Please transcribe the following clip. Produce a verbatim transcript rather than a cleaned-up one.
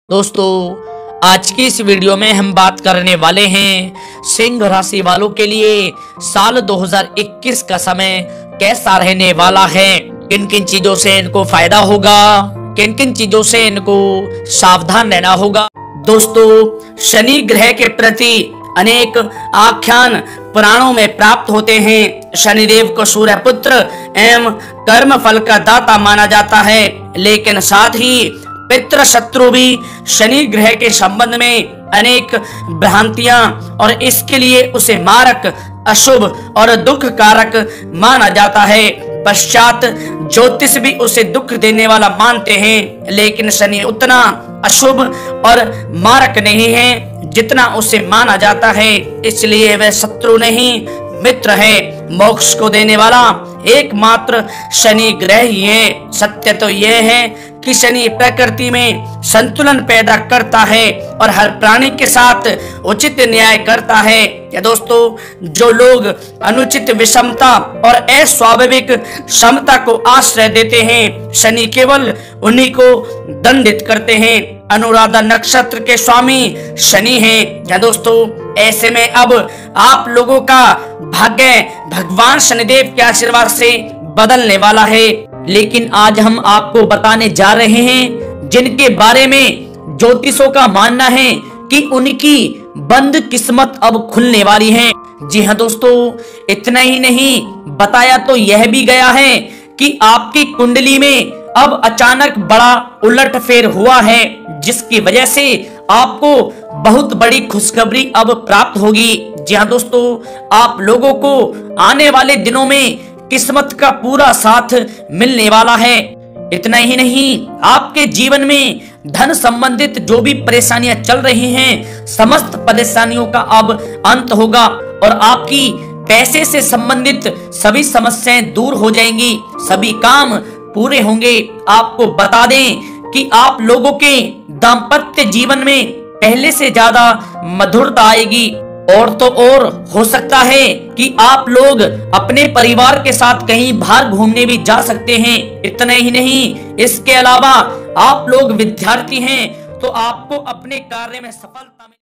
दोस्तों, आज की इस वीडियो में हम बात करने वाले हैं सिंह राशि वालों के लिए साल दो हज़ार इक्कीस का समय कैसा रहने वाला है, किन किन चीजों से इनको फायदा होगा, किन किन चीजों से इनको सावधान रहना होगा। दोस्तों, शनि ग्रह के प्रति अनेक आख्यान पुराणों में प्राप्त होते हैं। शनिदेव को सूर्य पुत्र एवं कर्म फल का दाता माना जाता है, लेकिन साथ ही पितृ शत्रु भी शनि ग्रह के संबंध में अनेक भ्रांतियां और इसके लिए उसे मारक, अशुभ और दुख कारक माना जाता है। पश्चात ज्योतिष भी उसे दुख देने वाला मानते हैं, लेकिन शनि उतना अशुभ और मारक नहीं है जितना उसे माना जाता है, इसलिए वह शत्रु नहीं मित्र है। मोक्ष को देने वाला एकमात्र शनि ग्रह ही है। सत्य तो यह है कि शनि प्रकृति में संतुलन पैदा करता है और हर प्राणी के साथ उचित न्याय करता है। या दोस्तों, जो लोग अनुचित विषमता और अस्वाभाविक क्षमता को आश्रय देते हैं, शनि केवल उन्हीं को दंडित करते हैं। अनुराधा नक्षत्र के स्वामी शनि हैं। या दोस्तों, ऐसे में अब आप लोगों का भाग्य भगवान शनिदेव के आशीर्वाद से बदलने वाला है। लेकिन आज हम आपको बताने जा रहे हैं जिनके बारे में ज्योतिषों का मानना है कि उनकी बंद किस्मत अब खुलने वाली है। जी हाँ दोस्तों, इतना ही नहीं, बताया तो यह भी गया है कि आपकी कुंडली में अब अचानक बड़ा उलटफेर हुआ है, जिसकी वजह से आपको बहुत बड़ी खुशखबरी अब प्राप्त होगी। जी हाँ दोस्तों, आप लोगों को आने वाले दिनों में किस्मत का पूरा साथ मिलने वाला है। इतना ही नहीं, आपके जीवन में धन संबंधित जो भी परेशानियां चल रही हैं, समस्त परेशानियों का अब अंत होगा और आपकी पैसे से संबंधित सभी समस्याएं दूर हो जाएंगी, सभी काम पूरे होंगे। आपको बता दें कि आप लोगों के दाम्पत्य जीवन में पहले से ज्यादा मधुरता आएगी और तो और हो सकता है कि आप लोग अपने परिवार के साथ कहीं बाहर घूमने भी जा सकते हैं। इतना ही नहीं, इसके अलावा आप लोग विद्यार्थी हैं तो आपको अपने कार्य में सफलता